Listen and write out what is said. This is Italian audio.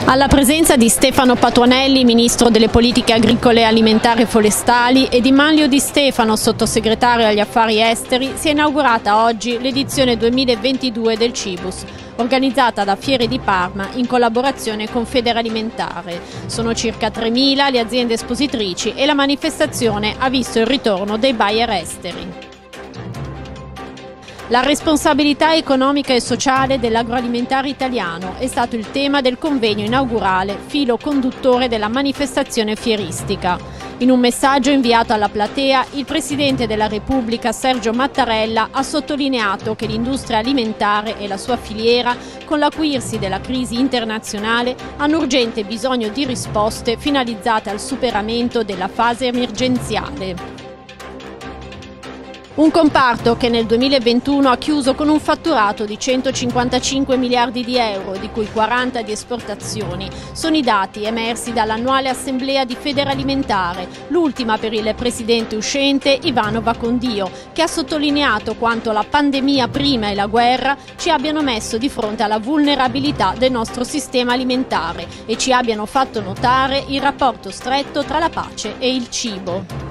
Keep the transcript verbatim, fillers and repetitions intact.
Alla presenza di Stefano Patuanelli, Ministro delle Politiche Agricole, Alimentari e Forestali, e di Manlio Di Stefano, Sottosegretario agli Affari Esteri, si è inaugurata oggi l'edizione duemilaventidue del Cibus, organizzata da Fiere di Parma in collaborazione con Federalimentare. Sono circa tremila le aziende espositrici e la manifestazione ha visto il ritorno dei buyer esteri. La responsabilità economica e sociale dell'agroalimentare italiano è stato il tema del convegno inaugurale, filo conduttore della manifestazione fieristica. In un messaggio inviato alla platea, il Presidente della Repubblica Sergio Mattarella ha sottolineato che l'industria alimentare e la sua filiera, con l'acuirsi della crisi internazionale, hanno urgente bisogno di risposte finalizzate al superamento della fase emergenziale. Un comparto che nel duemilaventuno ha chiuso con un fatturato di centocinquantacinque miliardi di euro, di cui quaranta di esportazioni. Sono i dati emersi dall'annuale assemblea di Federalimentare, l'ultima per il presidente uscente Ivano Vacondio, che ha sottolineato quanto la pandemia prima e la guerra ci abbiano messo di fronte alla vulnerabilità del nostro sistema alimentare e ci abbiano fatto notare il rapporto stretto tra la pace e il cibo.